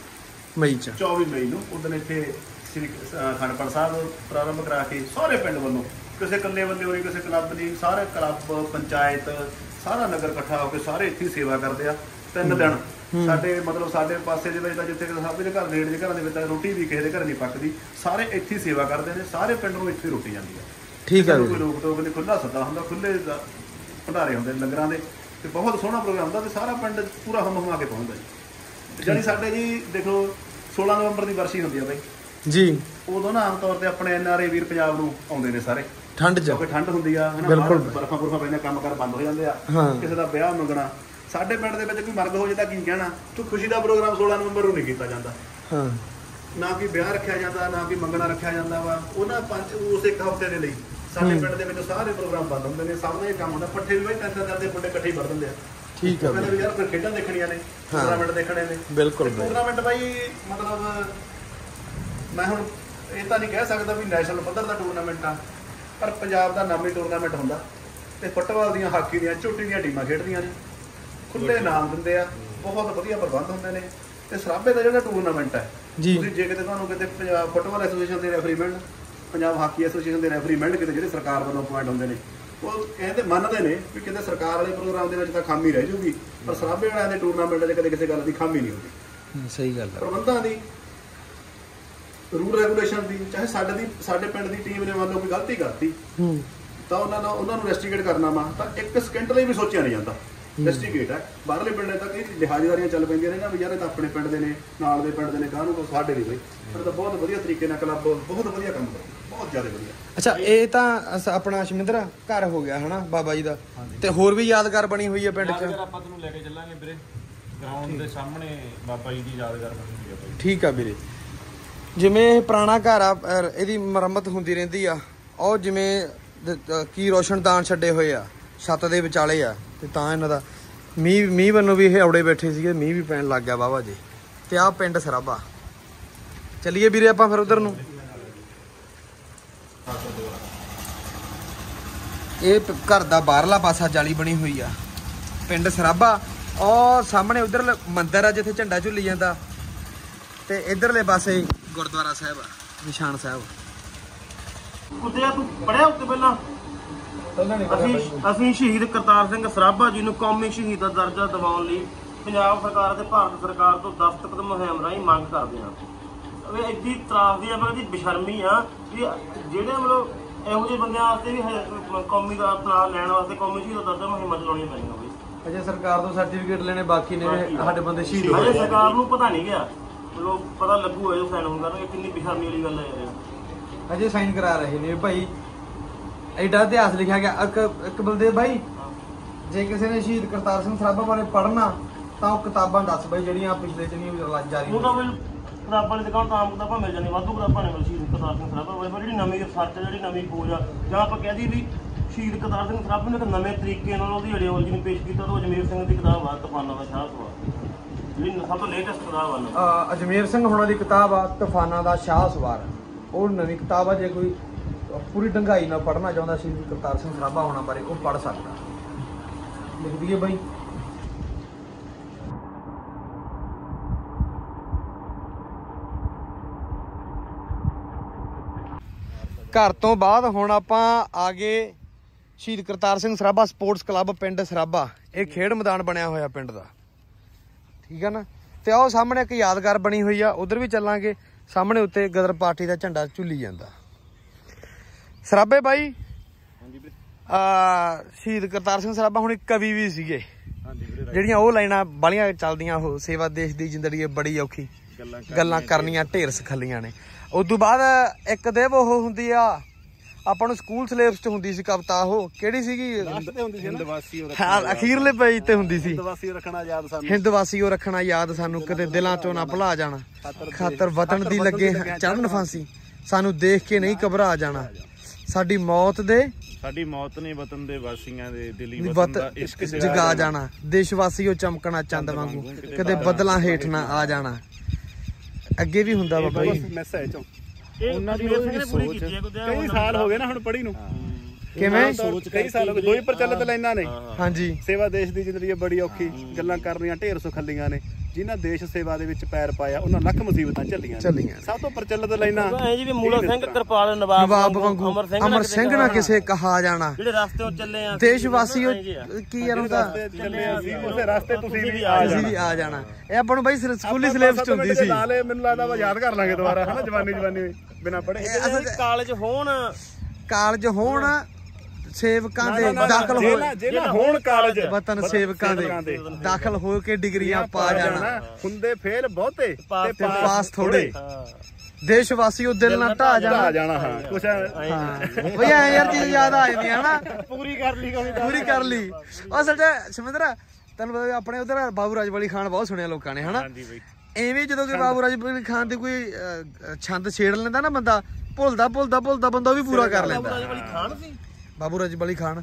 ਮਈ ਚ 24 ਮਈ ਨੂੰ ਉਦੋਂ ਇੱਥੇ ਸ੍ਰੀ ਅਖੰਡ ਪਾਠ ਸਾਹਿਬ ਪ੍ਰਾਰੰਭ ਕਰਾ ਕੇ ਸਾਰੇ ਪਿੰਡ ਵੱਲੋਂ ਕਿਸੇ ਇਕੱਲੇ ਬੰਦੇ ਹੋਈ ਕਿਸੇ ਕਲੱਬ ਦੀ ਸਾਰੇ ਕਲੱਬ ਪੰਚਾਇਤ ਸਾਰਾ ਨਗਰ ਇਕੱਠਾ ਹੋ ਕੇ ਸਾਰੇ ਇੱਥੇ ਸੇਵਾ ਕਰਦੇ ਆ 3 ਦਿਨ ਸਾਡੇ ਮਤਲਬ ਸਾਡੇ ਪਾਸੇ ਦੇ ਵਿੱਚ ਜਿੱਥੇ ਸਭ ਦੇ ਘਰ ਨੇੜੇ ਦੇ ਘਰਾਂ ਦੇ ਵਿੱਚ ਰੋਟੀ ਵੀ ਕਿਸੇ ਦੇ ਘਰ ਨਹੀਂ ਪੱਕਦੀ ਸਾਰੇ ਇੱਥੇ ਸੇਵਾ ਕਰਦੇ ਨੇ ਸਾਰੇ ਪਿੰਡ ਨੂੰ ਇੱਥੇ ਰੋਟੀ ਜਾਂਦੀ ਆ ਠੀਕ ਆ ਕੋਈ ਲੋਕ ਤੋਂ ਕਹਿੰਦੇ ਖੁੱਲਾ ਸੱਦਾ ਹੁੰਦਾ ਖੁੱਲੇ ਭੰਡਾਰੇ ਹੁੰਦੇ ਲੰਗਰਾਂ ਦੇ ਤੇ ਬਹੁਤ ਸੋਹਣਾ ਪ੍ਰੋਗਰਾਮ ਹੁੰਦਾ ਤੇ ਸਾਰਾ ਪਿੰਡ ਪੂਰਾ ਹਮ ਹਮਾ ਕੇ ਪਹੁੰਚਦਾ ਜੀ ਜਾਨੀ ਸਾਡੇ ਜੀ ਦੇਖੋ 16 ਨਵੰਬਰ ਦੀ ਵਰਸੀ ਹੁੰਦੀ ਆ ਬਾਈ ਜੀ ਉਦੋਂ ਨਾ ਆਮ ਤੌਰ ਤੇ ਆਪਣੇ NRA ਵੀਰ ਪੰਜਾਬ ਨੂੰ ਆਉਂਦੇ ਨੇ ਸਾਰੇ ਠੰਡ ਚ ਕਿਉਂਕਿ ਠੰਡ ਹੁੰਦੀ ਆ ਹਨਾ ਬਰਫਾਂ ਬੁਰਫਾਂ ਪੈਂਦੀਆਂ ਕੰਮ ਕਾਰ ਬੰਦ ਹੋ ਜਾਂਦੇ ਆ ਕਿਸੇ ਦਾ ਵਿਆਹ ਮੰਗਣਾ ਸਾਡੇ ਪਿੰਡ ਦੇ ਵਿੱਚ ਕੋਈ ਮਰਗ ਹੋ ਜਾਂਦਾ ਕੀ ਕਹਿਣਾ ਤੂੰ ਖੁਸ਼ੀ ਦਾ ਪ੍ਰੋਗਰਾਮ 16 ਨਵੰਬਰ ਨੂੰ ਨਹੀਂ ਕੀਤਾ ਜਾਂਦਾ ਨਾ ਕਿ ਵਿਆਹ ਰੱਖਿਆ ਜਾਂਦਾ ਨਾ ਕਿ ਮੰਗਣਾ ਰੱਖਿਆ ਜਾਂਦਾ ਵਾ ਉਹਨਾਂ ਉਸ ਇੱਕ ਹਫ਼ਤੇ ਦੇ ਲਈ ਸਾਡੇ ਪਿੰਡ ਦੇ ਵਿੱਚ ਸਾਰੇ ਪ੍ਰੋਗਰਾਮ ਬੰਦ ਹੁੰਦੇ ਨੇ ਸਭ ਦਾ ਇਹ ਕੰਮ ਹੁੰਦਾ ਪੱਠੇ ਵੀ ਟੈਂਸ਼ਨ ਕਰਦੇ ਮੁੰਡੇ ਇਕੱਠੇ ਵੜ ਦਿੰਦੇ ਆ ਠੀਕ ਆ ਕਹਿੰਦੇ ਵੀ ਯਾਰ ਫਿਰ ਖੇਡਾਂ ਦੇਖਣੀਆਂ ਨੇ ਟੂਰਨਾਮੈਂਟ ਦੇਖਣੇ ਨੇ ਬਿਲਕੁਲ ਟੂਰਨਾਮੈਂਟ ਬਾਈ ਮਤਲਬ ਮੈਂ ਹੁਣ ਇਹ ਤਾਂ ਨਹੀਂ ਕਹਿ ਸਕਦਾ ਵੀ ਨੈਸ਼ਨਲ ਪੱਧਰ ਦਾ ਟੂਰਨਾਮੈਂਟ ਆ ਪਰ ਪੰਜਾਬ ਦਾ ਨਾਮੀ ਟੂਰਨਾਮੈਂਟ ਹੁੰਦਾ ਤੇ ਫੁੱਟਬਾਲ ਦੀਆਂ ਹਾਕੀ ਦੀਆਂ ਛੋਟੀ ਦੀਆਂ ਟੀਮਾਂ ਖੇਡਦੀਆਂ ਨੇ ਖੁੱਲੇ ਇਨਾਮ ਦਿੰਦੇ ਆ ਬਹੁਤ ਵਧੀਆ ਪ੍ਰਬੰਧ ਹੁੰਦੇ ਨੇ ਤੇ ਸਰਾਭੇ ਦਾ ਜਿਹੜਾ ਟੂਰਨਾਮੈਂਟ ਹੈ ਤੁਸੀਂ ਜੇ ਕਿਤੇ ਤੁਹਾਨੂੰ ਕਿਤੇ ਪੰਜਾਬ ਫੁੱਟਬਾਲ ਐਸੋਸੀਏਸ਼ਨ ਦੇ ਰੈਫਰੀ ਮਿਲਣ ਪੰਜਾਬ ਹਾਕੀ ਐਸੋਸੀਏਸ਼ਨ ਦੇ ਰੈਫਰੀ ਮਿਲਣ ਕਿਤੇ ਜਿਹੜੇ ਸਰਕਾਰ ਵੱਲੋਂ ਅਪੁਆਇੰਟ ਹੁੰਦੇ ਨੇ ਉਹ ਕਹਿੰਦੇ ਮੰਨਦੇ ਨੇ ਵੀ ਕਿਤੇ ਸਰਕਾਰ ਵਾਲੇ ਪ੍ਰੋਗਰਾਮ ਦੇ ਵਿੱਚ ਤਾਂ ਖਾਮੀ ਰਹਿ ਜੂਗੀ ਪਰ ਸਰਾਭੇ ਵਾਲਿਆਂ ਦੇ ਟੂਰਨਾਮੈਂਟ 'ਚ ਕਦੇ ਕਿਸੇ ਗੱਲ ਦੀ ਖਾਮੀ ਨਹੀਂ ਹੁੰਦੀ ਸਹੀ ਗੱਲ ਹੈ ਪ੍ਰਬੰਧਾਂ ਦੀ ਰੂਲ ਰੈਗੂਲੇਸ਼ਨ ਦੀ, ਚਾਹੇ ਸਾਡੇ ਪਿੰਡ ਦੀ ਟੀਮ ਨੇ ਮੰਨ ਲਓ ਕੋਈ ਗਲਤੀ ਕਰਤੀ ਤਾਂ ਉਹਨਾਂ ਨੂੰ ਇਨਵੈਸਟੀਗੇਟ ਕਰਨਾ ਵਾ ਤਾਂ 1 ਸਕਿੰਟ ਲਈ ਵੀ ਸੋਚਿਆ ਨਹੀਂ ਜਾਂਦਾ। ਇਨਵੈਸਟੀਗੇਟ ਹੈ ਬਾਹਰਲੇ ਪਿੰਡਾਂ ਤੱਕ ਇਹ ਲਿਹਾਜ਼ਦਾਰੀਆਂ ਚੱਲ ਪੈਂਦੀਆਂ ਨੇ ਨਾ ਵੀ ਯਾਰ ਇਹ ਤਾਂ ਆਪਣੇ ਪਿੰਡ ਦੇ ਨੇ, ਨਾਲ ਦੇ ਪਿੰਡ ਦੇ ਨੇ, ਕਾਹਨੂੰ ਸਾਡੇ ਨਹੀਂ ਬਈ। ਪਰ ਤਾਂ ਬਹੁਤ ਵਧੀਆ ਤਰੀਕੇ ਨਾਲ ਕਲੱਬ ਬਹੁਤ ਵਧੀਆ ਕੰਮ ਕਰਦਾ, ਬਹੁਤ ਜ਼ਿਆਦਾ ਵਧੀਆ। ਅੱਛਾ, ਇਹ ਤਾਂ ਆਪਣਾ ਸ਼ਮਿੰਦਰ ਘਰ ਹੋ ਗਿਆ ਹਨਾ ਬਾਬਾ ਜੀ ਦਾ, ਤੇ ਹੋਰ ਵੀ ਯਾਦਗਾਰ ਬਣੀ ਹੋਈ ਹੈ ਪਿੰਡ 'ਚ? ਆਪਾਂ ਤੈਨੂੰ ਲੈ ਕੇ ਚੱਲਾਂਗੇ ਵੀਰੇ, ਗਰਾਊਂਡ ਦੇ ਸਾਹਮਣੇ ਬਾਬਾ ਜੀ ਦੀ ਯਾਦਗਾਰ ਬਣੀ ਹੋਈ ਹੈ। ਠੀਕ ਆ ਵੀਰੇ, ਜਿਵੇਂ ਇਹ ਪੁਰਾਣਾ ਘਰ ਆ, ਇਹਦੀ ਮੁਰੰਮਤ ਹੁੰਦੀ ਰਹਿੰਦੀ ਆ। ਉਹ ਜਿਵੇਂ ਕੀ ਰੋਸ਼ਨਦਾਨ ਛੱਡੇ ਹੋਏ ਆ ਛੱਤ ਦੇ ਵਿਚਾਲੇ ਆ, ਤੇ ਤਾਂ ਇਹਨਾਂ ਦਾ ਮੀਂਹ ਵੱਲੋਂ ਵੀ ਇਹ ਔੜੇ ਬੈਠੇ ਸੀਗੇ, ਮੀਂਹ ਵੀ ਪੈਣ ਲੱਗ ਗਿਆ ਬਾਬਾ ਜੀ। ਤੇ ਆਹ ਪਿੰਡ ਸਰਾਭਾ। ਚੱਲੀਏ ਵੀਰੇ ਆਪਾਂ ਫਿਰ ਉਧਰ ਨੂੰ। ਇਹ ਘਰ ਦਾ ਬਾਹਰਲਾ ਪਾਸਾ ਜਾਲੀ ਬਣੀ ਹੋਈ ਆ, ਪਿੰਡ ਸਰਾਭਾ। ਉਹ ਸਾਹਮਣੇ ਉਧਰ ਮੰਦਿਰ ਆ ਜਿੱਥੇ ਝੰਡਾ ਝੁੱਲੀ ਜਾਂਦਾ, ਤੇ ਇਧਰਲੇ ਪਾਸੇ ਗੁਰਦੁਆਰਾ ਸਾਹਿਬ ਆ, ਨਿਸ਼ਾਨ ਸਾਹਿਬ। ਕੁੱਦਿਆ ਤੂੰ ਪੜਿਆ ਉੱਤੇ ਪਹਿਲਾਂ? ਅਸੀਂ ਸ਼ਹੀਦ ਕਰਤਾਰ ਸਿੰਘ ਸਰਾਭਾ ਜੀ ਨੂੰ ਕੌਮੀ ਸ਼ਹੀਦ ਦਾ ਦਰਜਾ ਦਿਵਾਉਣ ਲਈ ਪੰਜਾਬ ਸਰਕਾਰ ਤੇ ਭਾਰਤ ਸਰਕਾਰ ਤੋਂ ਦਸਤਖਤ ਮੁਹਿੰਮ ਰਾਹੀਂ ਮੰਗ ਕਰਦੇ ਹਾਂ। ਵੀ ਐਡੀ ਤਰਾਸਦੀ ਆ, ਮਤਲਬ ਦੀ ਬੇਸ਼ਰਮੀ ਆ ਵੀ ਜਿਹੜੇ ਮਤਲਬ ਇਹੋ ਜਿਹੇ ਬੰਦਿਆਂ ਵਾਸਤੇ ਵੀ ਕੌਮੀ ਦਾ ਨਾਂ ਲੈਣ ਵਾਸਤੇ ਕੌਮੀ ਸ਼ਹੀਦ ਦਾ ਦਰਜਾ ਮੁਹਿੰਮ ਚਲਾਉਣੀ ਪੈਣੀ ਹੋਵੇ। ਅਜੇ ਸਰਕਾਰ ਤੋਂ ਸਰਟੀਫਿਕੇਟ ਲੈਣੇ ਬਾਕੀ ਨੇ, ਸਾਡੇ ਬੰਦੇ ਸ਼ਹੀਦ ਹੋਏ। ਅਜੇ ਸਰਕਾਰ ਨੂੰ ਪਤਾ ਨਹੀਂ ਗਿਆ, ਮਤਲਬ ਪਤਾ ਲੱਗੂ ਇਹ ਸਾਈਨ ਹੋਊਗਾ ਨਾ, ਕਿੰਨੀ ਬੇਸ਼ਰਮੀ ਵਾਲੀ ਗੱਲ ਹੈ ਯਾਰ। ਅਜੇ ਸਾਈਨ ਕਰਾ ਰਹੇ ਨੇ ਭਾਈ, ਐਡਾ ਇਤਿਹਾਸ ਲਿਖਿਆ ਗਿਆ। ਇੱਕ ਬਲਦੇਵ ਭਾਈ, ਜੇ ਕਿਸੇ ਨੇ ਸ਼ਹੀਦ ਕਰਤਾਰ ਸਿੰਘ ਸਰਾਭਾ ਬਾਰੇ ਪੜ੍ਹਨਾ ਤਾਂ ਉਹ ਕਿਤਾਬਾਂ ਦੱਸ ਬਾਈ ਜਿਹੜੀਆਂ ਪਿਛਲੇ ਜਿਹੜੀਆਂ ਜਾਰੀ ਉਹ ਤਾਂ ਵੀ ਕਿਤਾਬਾਂ ਦੀ ਦੁਕਾਨ ਤਾਂ ਆਮ ਕਿਤਾਬਾਂ ਮਿਲ ਜਾਂਦੀਆਂ, ਵਾਧੂ ਕਿਤਾਬਾਂ ਨੇ ਸ਼ਹੀਦ ਕਰਤਾਰ ਸਿੰਘ ਸਰਾਭਾ ਬਾਰੇ। ਪਰ ਜਿਹੜੀ ਨਵੀਂ ਰਿਸਰਚ, ਜਿਹੜੀ ਨਵੀਂ ਖੋਜ ਆ, ਜਾਂ ਆਪਾਂ ਕਹਿ ਦਈਏ ਵੀ ਸ਼ਹੀਦ ਕਰਤਾਰ ਸਿੰਘ ਸਰਾਭਾ ਨੇ ਇੱਕ ਨਵੇਂ ਤਰੀਕੇ ਨਾਲ ਉਹਦੀ ਆਈਡੀਓਲੋਜੀ ਨੂੰ ਪੇਸ਼ ਕੀਤਾ, ਤਾਂ ਅਜਮੇਰ ਸਿੰਘ ਦੀ ਕਿਤਾਬ ਆ ਤੂਫਾਨਾਂ ਦਾ ਸ਼ਾਹ ਸਵਾਰ, ਜਿਹੜੀ ਸਭ ਤੋਂ ਲੇਟੈਸਟ ਕਿਤਾਬ ਆ। ਅਜਮੇਰ ਸਿੰਘ ਹੋਣਾ ਦੀ ਕਿਤਾਬ ਆ ਤੂਫਾਨਾਂ ਦਾ ਸ਼ਾਹ ਸਵਾਰ, ਉਹ ਨਵੀਂ ਕਿਤਾਬ ਆ। ਜੇ ਕੋਈ ਪੂਰੀ ਡੰਗਾਈ ਨਾਲ ਪੜ੍ਹਨਾ ਚਾਹੁੰਦਾ ਸ਼ਹੀਦ ਕਰਤਾਰ ਸਿੰਘ ਸਰਾਭਾ ਹੋਣਾ ਬਾਰੇ, ਉਹ ਪੜ੍ਹ ਸਕਦਾ। ਲਿਖ ਦਈਏ ਬਾਈ। ਘਰ ਤੋਂ ਬਾਅਦ ਹੁਣ ਆਪਾਂ ਆ ਗਏ ਸ਼ਹੀਦ ਕਰਤਾਰ ਸਿੰਘ ਸਰਾਭਾ ਸਪੋਰਟਸ ਕਲੱਬ ਪਿੰਡ ਸਰਾਭਾ। ਇਹ ਖੇਡ ਮੈਦਾਨ ਬਣਿਆ ਹੋਇਆ ਪਿੰਡ ਦਾ, ਠੀਕ ਆ ਨਾ। ਤੇ ਉਹ ਸਾਹਮਣੇ ਇੱਕ ਯਾਦਗਾਰ ਬਣੀ ਹੋਈ ਆ, ਉਧਰ ਵੀ ਚੱਲਾਂਗੇ। ਸਾਹਮਣੇ ਉੱਤੇ ਗਦਰ ਪਾਰਟੀ ਦਾ ਝੰਡਾ ਝੁੱਲੀ ਜਾਂਦਾ। ਸਰਾਭੇ ਬਾਈ, ਸ਼ਹੀਦ ਕਰਤਾਰ ਸਿੰਘ ਸਰਾਭਾ ਹੁਣ ਇੱਕ ਕਵੀ ਵੀ ਸੀਗੇ, ਜਿਹੜੀਆਂ ਉਹ ਲਾਈਨਾਂ ਬਾਲੀਆਂ ਚੱਲਦੀਆਂ, ਉਹ ਸੇਵਾ ਦੇਸ਼ ਦੀ ਜ਼ਿੰਦਗੀ ਬੜੀ ਔਖੀ, ਗੱਲਾਂ ਕਰਨੀਆਂ ਢੇਰ ਸਖੱਲੀਆਂ ਨੇ। ਉਦੋਂ ਬਾਅਦ ਇੱਕ ਦੇਵ ਉਹ ਹੁੰਦੀ ਆ, ਆਪਾਂ ਨੂੰ ਸਕੂਲ ਸਿਲੇਬਸ 'ਚ ਹੁੰਦੀ ਸੀ ਕਵਿਤਾ, ਉਹ ਕਿਹੜੀ ਸੀਗੀ? ਅਖੀਰਲੇ ਪੇਜ ਤੇ ਹੁੰਦੀ ਸੀ, ਹਿੰਦਵਾਸੀਓ ਰੱਖਣਾ ਯਾਦ ਸਾਨੂੰ, ਕਿਤੇ ਦਿਲਾਂ ਚੋਂ ਨਾ ਭੁਲਾ ਜਾਣਾ, ਖਾਤਰ ਵਤਨ ਦੀ ਲੱਗੇ ਚੜ੍ਹਨ ਫਾਂਸੀ, ਸਾਨੂੰ ਦੇਖ ਕੇ ਨਹੀਂ ਘਬਰਾ ਜਾਣਾ, ਸਾਡੀ ਮੌਤ ਨੇ ਵਤਨ ਦੇ ਵਾਸੀਆਂ ਦੇ ਦਿਲੀ ਵਤਨ ਦਾ ਇਸ਼ਕ ਜਗਾ ਜਾਣਾ, ਦੇਸ਼ ਵਾਸੀਓ ਚਮਕਣਾ ਚੰਦ ਵਾਂਗੂ, ਕਦੇ ਬਦਲਾਂ ਹੇਠ ਨਾ ਆ ਜਾਣਾ। ਅੱਗੇ ਵੀ ਹੁੰਦਾ ਬਾਬਾ ਜੀ। ਉਹਨਾਂ ਦੀ ਸੋਚ ਕਈ ਸਾਲ ਹੋ ਗਏ ਨਾ ਹੁਣ ਪੜ੍ਹੀ ਨੂੰ। ਕਿਵੇਂ? ਕਈ ਸਾਲ ਹੋ ਗਏ, ਦੋ ਹੀ ਪ੍ਰਚਲਿਤ ਲਾਈਨਾਂ ਨੇ। ਹਾਂਜੀ, ਸੇਵਾ ਦੇਸ਼ ਦੀ ਜ਼ਿੰਦਗੀ ਬੜੀ ਔਖੀ, ਗੱਲਾਂ ਕਰਨੀਆਂ ਢੇਰ ਸੁਖੱਲੀਆਂ ਨੇ, ਜਿਨ੍ਹਾਂ ਦੇਸ਼ ਸੇਵਾ ਦੇ ਵਿੱਚ ਪੈਰ ਪਾਇਆ ਉਹਨਾਂ ਲੱਖ ਮੁਸੀਬਤਾਂ ਝੱਲੀਆਂ। ਸਭ ਤੋਂ ਪ੍ਰਚਲਿਤ ਲਾਈਨਾਂ ਐ ਜੀ ਵੀ ਮੂਲਾ ਸਿੰਘ ਕਿਰਪਾਲ ਨਵਾਬ ਵਾਂਗੂ, ਅਮਰ ਸਿੰਘ ਨਾ ਕਿਸੇ ਕਹਾ ਜਾਣਾ, ਜਿਹੜੇ ਰਸਤੇੋਂ ਚੱਲੇ ਆ ਦੇਸ਼ ਵਾਸੀਓ ਕੀ ਯਾਰ ਹੁੰਦਾ, ਉਸੇ ਰਸਤੇ ਤੁਸੀਂ ਵੀ ਆ ਜਾਣਾ। ਇਹ ਆਪਾਂ ਨੂੰ ਬਾਈ ਸਕੂਲੀ ਸਿਲੇਬਸ 'ਚ ਹੁੰਦੀ ਸੀ। ਮੈਨੂੰ ਲੱਗਦਾ ਵਾ ਯਾਦ ਕਰ ਲਾਂਗੇ ਦੁਬਾਰਾ, ਹਨਾ। ਜਵਾਨੀ ਬਿਨਾਂ ਪੜ੍ਹੇ ਕਾਲਜ ਹੋਣ ਸੇਵਕਾਂ ਦੇ ਦਾਖਲ ਹੋਣ ਕਾਲਜ, ਵਤਨ ਸੇਵਕਾਂ ਦੇ ਦਾਖਲ ਹੋ ਕੇ ਡਿਗਰੀਆਂ ਪਾ ਜਾਣਾ, ਹੁੰਦੇ ਫੇਲ ਬਹੁਤੇ ਤੇ ਪਾਸ ਥੋੜੇ, ਦੇਸ਼ ਵਾਸੀਓ ਦਿਲ ਨਾ ਢਾ ਜਾਣਾ। ਹਾਂ ਕੁਛ ਉਹ ਯਾਰ ਚੀਜ਼ ਯਾਦ ਆ ਜਾਂਦੀ ਹੈ ਨਾ, ਪੂਰੀ ਕਰ ਲਈ। ਅਸਲ 'ਚ ਸ਼ਮਿੰਦਰ ਤੈਨੂੰ ਪਤਾ ਆਪਣੇ ਉਧਰ ਬਾਬੂ ਰਾਜਵਾਲੀ ਖਾਨ ਬਹੁਤ ਸੁਣਿਆ ਲੋਕਾਂ ਨੇ, ਹਨਾ। ਐਵੇਂ ਜਦੋਂ ਕਿ ਬਾਬੂ ਰਾਜਵਾਲੀ ਖਾਨ ਦੀ ਕੋਈ ਛੰਦ ਛੇੜ ਲੈਂਦਾ ਨਾ ਬੰਦਾ, ਭੁੱਲਦਾ ਬੰਦਾ ਉਹ ਵੀ ਪੂਰਾ ਕਰ ਲੈਂਦਾ। ਬਾਬੂ ਰਾਜਵਾਲੀ ਖਾਨ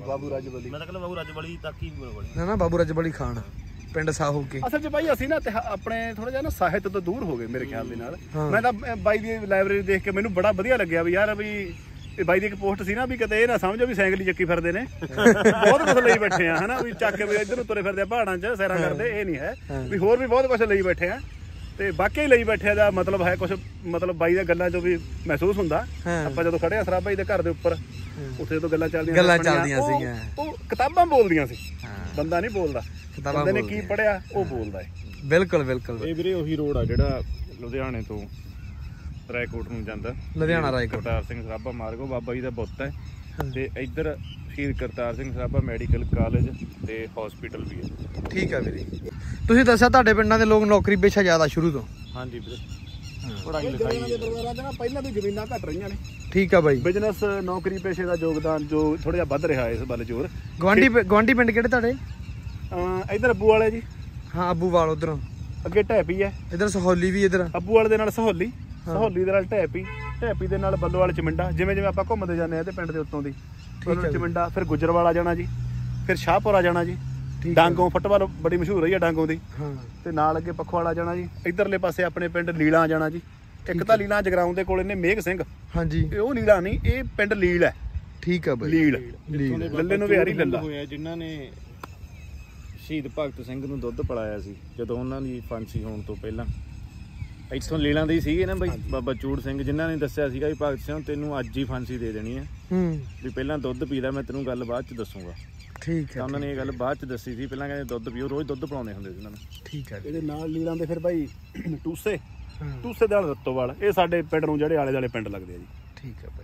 ਨਾ ਬਾਬੂ ਰਾਜਵਾਲੀ ਖਾਨ ਪਿੰਡ ਸਾਹੂ ਕੇ। ਅਸਲ 'ਚ ਬਾਈ ਅਸੀਂ ਨਾ ਆਪਣੇ ਥੋੜਾ ਜਿਹਾ ਨਾ ਸਾਹਿਤ ਤੋਂ ਦੂਰ ਹੋ ਗਏ ਮੇਰੇ ਖਿਆਲ ਦੇ ਨਾਲ। ਮੈਂ ਤਾਂ ਬਾਈ ਦੀ ਲਾਇਬ੍ਰੇਰੀ ਦੇਖ ਕੇ ਮੈਨੂੰ ਬੜਾ ਵਧੀਆ ਲੱਗਿਆ ਵੀ ਯਾਰ ਵੀ ਇਹ ਬਾਈ ਦੀ ਇੱਕ ਪੋਸਟ ਸੀ ਨਾ ਵੀ ਕਿਤੇ ਇਹ ਨਾ ਸਮਝੋ ਵੀ ਸਾਈਕਲ ਚੱਕੀ ਫਿਰਦੇ ਨੇ, ਬਹੁਤ ਕੁਛ ਲਈ ਬੈਠੇ ਆ, ਹਨਾ। ਵੀ ਚੱਕ ਕੇ ਵੀ ਇੱਧਰ ਨੂੰ ਤੁਰੇ ਫਿਰਦੇ ਆ ਪਹਾੜਾਂ 'ਚ ਸੈਰਾਂ ਕਰਦੇ, ਇਹ ਨਹੀਂ ਹੈ ਵੀ ਹੋਰ ਵੀ ਬਹੁਤ ਕੁਛ ਲਈ ਬੈਠੇ ਆ। ਤੇ ਵਾਕਈ ਲਈ ਬੈਠਿਆ ਦਾ ਮਤਲਬ ਹੈ ਕੁਛ, ਮਤਲਬ ਬਾਈ ਦੀਆਂ ਗੱਲਾਂ 'ਚੋਂ ਵੀ ਮਹਿਸੂਸ ਹੁੰਦਾ। ਆਪਾਂ ਜਦੋਂ ਖੜੇ ਆ ਸਰਾਭਾ ਬਾਈ ਦੇ ਘਰ ਦੇ ਉੱਪਰ, ਉੱਥੇ ਜਦੋਂ ਗੱਲਾਂ ਚੱਲਦੀਆਂ ਸੀਗੀਆਂ, ਉਹ ਕਿਤਾਬਾਂ ਬੋਲਦੀਆਂ ਸੀ, ਬੰਦਾ ਨਹੀਂ ਬੋਲਦਾ। ਬੰਦੇ ਨੇ ਕੀ ਪੜ੍ਹਿਆ ਉਹ ਬੋਲਦਾ ਹੈ। ਬਿਲਕੁਲ ਇਹ ਵੀਰੇ ਉਹੀ ਰੋਡ ਆ ਜਿਹੜਾ ਲੁਧਿਆਣੇ ਤੋਂ ਰਾਏਕੋਟ ਨੂੰ ਜਾਂਦਾ, ਲੁਧਿਆਣਾ ਰਾਏਕੋਟ। ਕਰਤਾਰ ਸਿੰਘ ਸਰਾਭਾ ਮਾਰਗੋ ਬਾਬਾ ਜੀ ਦਾ ਬੁੱਤ ਹੈ। ਤੇ ਇੱਧਰ ਸ਼ਹੀਦ ਕਰਤਾਰ ਸਿੰਘ ਸਰਾਭਾ ਮੈਡੀਕਲ ਕਾਲਜ ਤੇ ਹਸਪੀਟਲ ਵੀ ਹੈ। ਠੀਕ ਹੈ ਵੀਰੇ। ਤੁਸੀਂ ਦੱਸਿਆ ਤੁਹਾਡੇ ਪਿੰਡਾਂ ਦੇ ਲੋਕ ਨੌਕਰੀ ਪੇਸ਼ਾ ਜ਼ਿਆਦਾ ਸ਼ੁਰੂ ਤੋਂ। ਹਾਂਜੀ ਵੀਰੇ, ਪੜ੍ਹਾਈ ਲਿਖਾਈ ਦੇ ਪਰਿਵਾਰਾਂ ਚ ਨਾ ਪਹਿਲਾਂ ਵੀ ਜ਼ਮੀਨਾਂ ਘੱਟ ਰਹੀਆਂ ਨੇ। ਠੀਕ ਆ ਬਾਈ। ਬਿਜ਼ਨਸ ਨੌਕਰੀ ਪੇਸ਼ੇ ਦਾ ਯੋਗਦਾਨ ਜੋ ਥੋੜਾ ਜਿਹਾ ਵੱਧ ਰਿਹਾ ਇਸ ਵੱਲ ਜ਼ੋਰ। ਗਵਾਂਢੀ ਪਿੰਡ ਕਿਹੜੇ ਤੁਹਾਡੇ? ਇੱਧਰ ਅੱਬੂ ਵਾਲੇ ਜੀ। ਹਾਂ ਅੱਬੂਵਾਲ ਉਧਰੋਂ ਅੱਗੇ ਢੈਪੀ ਹੈ, ਇਧਰ ਸਹੌਲੀ ਵੀ ਇਧਰ। ਅੱਬੂ ਵਾਲੇ ਦੇ ਨਾਲ ਸਹੌਲੀ, ਸਹੌਲੀ ਦੇ ਨਾਲ ਢੈਪੀ, ਢੈਪੀ ਦੇ ਨਾਲ ਬੱਲੋਵਾਲ ਚਮਿੰਡਾ। ਜਿਵੇਂ ਜਿਵੇਂ ਆਪਾਂ ਘੁੰਮਦੇ ਜਾਂਦੇ ਆ ਤੇ ਪਿੰਡ ਦੇ ਉੱਤੋਂ ਦੀ ਚਮਿੰਡਾ, ਫਿਰ ਗੁਜਰਵਾਲਾ ਜਾਣਾ ਜੀ, ਫਿਰ ਸ਼ਾਹਪੁਰਾ ਜਾਣਾ ਜੀ, ਡਾਂਗੋਂ ਫੁੱਟਬਾਲ ਬੜੀ ਮਸ਼ਹੂਰ ਰਹੀ ਹੈ ਡਾਂਗੋਂ ਦੀ। ਤੇ ਨਾਲ ਅੱਗੇ ਪੱਖੋਵਾਲਾ ਜਾਣਾ ਜੀ। ਇਧਰਲੇ ਪਾਸੇ ਆਪਣੇ ਪਿੰਡ ਲੀਲਾਂ ਜਾਣਾ ਜੀ। ਇੱਕ ਤਾਂ ਲੀਲਾਂ ਜਗਰਾਉਂ ਦੇ ਕੋਲ ਨੇ ਮੇਘ ਸਿੰਘ। ਹਾਂਜੀ ਉਹ ਲੀਲਾਂ ਨਹੀਂ, ਇਹ ਪਿੰਡ ਲੀਲ ਹੈ। ਠੀਕ ਆ ਬਾਈ। ਲੀਲ ਲੱਲੇ ਨੂੰ ਵਿਹਾਰੀ ਲੱਲਾ ਹੋਇਆ ਜਿਨ੍ਹਾਂ ਨੇ ਸ਼ਹੀਦ ਭਗਤ ਸਿੰਘ ਨੂੰ ਦੁੱਧ ਪਿਲਾਇਆ ਸੀ ਜਦੋਂ ਉਹਨਾਂ ਦੀ ਫਾਂਸੀ ਹੋਣ ਤੋਂ ਪਹਿਲਾਂ। ਇੱਥੋਂ ਲੀਲਾਂ ਦੇ ਹੀ ਸੀਗੇ ਨਾ ਬਾਈ ਬਾਬਾ ਚੂੜ ਸਿੰਘ, ਜਿਨ੍ਹਾਂ ਨੇ ਦੱਸਿਆ ਸੀਗਾ ਵੀ ਭਗਤ ਸਿੰਘ ਤੈਨੂੰ ਅੱਜ ਹੀ ਫਾਂਸੀ ਦੇ ਦੇਣੀ ਹੈ, ਵੀ ਪਹਿਲਾਂ ਦੁੱਧ ਪੀ ਲੈ, ਮੈਂ ਤੈਨੂੰ ਗੱਲ ਬਾਅਦ ਚ ਦੱਸੂਗਾ। ਠੀਕ ਹੈ। ਉਹਨਾਂ ਨੇ ਇਹ ਗੱਲ ਬਾਅਦ ਚ ਦੱਸੀ ਸੀ, ਪਹਿਲਾਂ ਕਹਿੰਦੇ ਦੁੱਧ ਪੀਓ, ਰੋਜ਼ ਦੁੱਧ ਪਿਲਾਉਂਦੇ ਹੁੰਦੇ ਸੀ ਉਹਨਾਂ ਨੂੰ। ਠੀਕ ਹੈ। ਇਹਦੇ ਨਾਲ ਲੀਲਾਂ ਦੇ ਫਿਰ ਭਾਈ ਟੂਸੇ ਦੇ ਨਾਲ ਰੱਤੋਵਾਲ, ਇਹ ਸਾਡੇ ਪਿੰਡ ਨੂੰ ਜਿਹੜੇ ਆਲੇ ਦੁਆਲੇ ਪਿੰਡ ਲੱਗਦੇ ਆ ਜੀ। ਠੀਕ ਹੈ ਬਾਈ।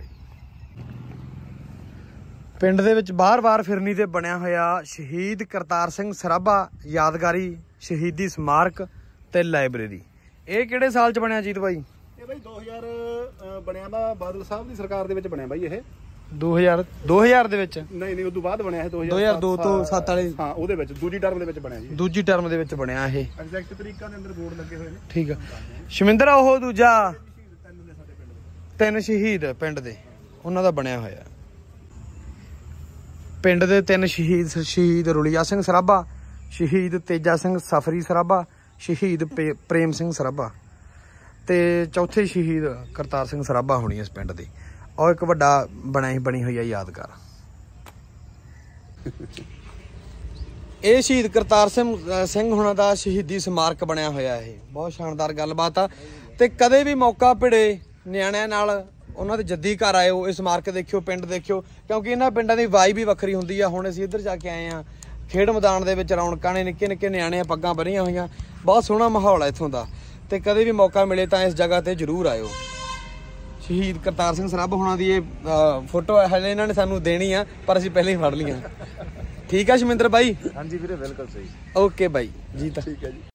ਪਿੰਡ ਦੇ ਵਿੱਚ ਬਾਰ-ਬਾਰ ਫਿਰਨੀ ਤੇ ਬਣਿਆ ਹੋਇਆ ਸ਼ਹੀਦ ਕਰਤਾਰ ਸਿੰਘ ਸਰਾਭਾ ਯਾਦਗਾਰੀ ਸ਼ਹੀਦੀ ਸਮਾਰਕ ਤੇ ਲਾਇਬ੍ਰੇਰੀ, ਇਹ ਕਿਹੜੇ ਸਾਲ ਚ ਬਣਿਆ ਜੀਤ ਬਾਈ? ਇਹ ਬਾਈ 2000 ਬਣਿਆ ਵਾ, ਬਾਦਲ ਸਾਹਿਬ ਦੀ ਸਰਕਾਰ ਦੇ ਵਿੱਚ ਬਣਿਆ ਬਾਈ ਇਹ। 2000 ਦੇ ਵਿੱਚ? ਨਹੀਂ ਉਸ ਤੋਂ ਬਾਅਦ ਬਣਿਆ ਇਹ 2002 ਤੋਂ 7 ਵਾਲੇ। ਹਾਂ ਉਹਦੇ ਵਿੱਚ ਦੂਜੀ ਟਰਮ ਦੇ ਵਿੱਚ ਬਣਿਆ ਜੀ। ਦੂਜੀ ਟਰਮ ਦੇ ਵਿੱਚ ਬਣਿਆ ਇਹ। ਐਗਜ਼ੈਕਟ ਤਰੀਕਾਂ ਦੇ ਅੰਦਰ ਬੋਰਡ ਲੱਗੇ ਹੋਏ ਨੇ। ਠੀਕ ਆ ਸ਼ਮਿੰਦਰ, ਉਹ ਦੂਜਾ 3 ਸ਼ਹੀਦ ਪਿੰਡ ਦੇ, ਉਹਨਾਂ ਦਾ ਬਣਿਆ ਹੋਇਆ। ਪਿੰਡ ਦੇ 3 ਸ਼ਹੀਦ ਰੁਲੀਆ ਸਿੰਘ ਸਰਾਭਾ, ਸ਼ਹੀਦ ਤੇਜਾ ਸਿੰਘ ਸਫਰੀ ਸਰਾਭਾ, ਸ਼ਹੀਦ ਪ੍ਰੇਮ ਸਿੰਘ ਸਰਾਭਾ ਤੇ ਚੌਥੇ ਸ਼ਹੀਦ ਕਰਤਾਰ ਸਿੰਘ ਸਰਾਭਾ ਹੋਣੀ ਇਸ ਪਿੰਡ ਦੀ। ਔਰ ਇੱਕ ਵੱਡਾ ਬਣੀ ਹੋਈ ਹੈ ਯਾਦਗਾਰ। ਇਹ ਸ਼ਹੀਦ ਕਰਤਾਰ ਸਿੰਘ ਹੁਣਾਂ ਦਾ ਸ਼ਹੀਦੀ ਸਮਾਰਕ ਬਣਿਆ ਹੋਇਆ। ਇਹ ਬਹੁਤ ਸ਼ਾਨਦਾਰ ਗੱਲਬਾਤ ਆ। ਤੇ ਕਦੇ ਵੀ ਮੌਕਾ ਭਿੜੇ ਨਿਆਣਿਆਂ ਨਾਲ ਉਹਨਾਂ ਦੇ ਜੱਦੀ ਘਰ ਆਇਓ, ਇਹ ਸਮਾਰਕ ਦੇਖਿਓ, ਪਿੰਡ ਦੇਖਿਓ, ਕਿਉਂਕਿ ਇਹਨਾਂ ਪਿੰਡਾਂ ਦੀ ਵਾਈ ਵੀ ਵੱਖਰੀ ਹੁੰਦੀ ਆ। ਹੁਣ ਅਸੀਂ ਇੱਧਰ ਜਾ ਕੇ ਆਏ ਆ, ਖੇਡ ਮੈਦਾਨ ਦੇ ਵਿੱਚ ਰੌਣਕਾਂ ਨੇ, ਨਿੱਕੇ ਨਿੱਕੇ ਨਿਆਣੇ, ਪੱਗਾਂ ਬੰਨ੍ਹੀਆਂ ਹੋਈਆਂ, ਬਹੁਤ ਸੋਹਣਾ ਮਾਹੌਲ ਹੈ ਇੱਥੋਂ ਦਾ। ਤੇ ਕਦੇ ਵੀ ਮੌਕਾ ਮਿਲੇ ਤਾਂ ਇਸ ਜਗ੍ਹਾ ਤੇ ਜ਼ਰੂਰ ਆਇਓ। ਸ਼ਹੀਦ ਕਰਤਾਰ ਸਿੰਘ ਸਰਾਭਾ ਹੁਣਾਂ ਦੀ ਇਹ ਫੋਟੋ ਹਲੇ ਇਹਨਾਂ ਨੇ ਸਾਨੂੰ ਦੇਣੀ ਆ, ਪਰ ਅਸੀਂ ਪਹਿਲਾਂ ਹੀ ਫੜ ਲਈਆਂ। ਠੀਕ ਆ ਸ਼ਮਿੰਦਰ ਬਾਈ? ਹਾਂਜੀ ਵੀਰੇ ਬਿਲਕੁਲ ਸਹੀ। ਓਕੇ ਬਾਈ ਜੀ। ਤਾਂ ਠੀਕ ਹੈ ਜੀ।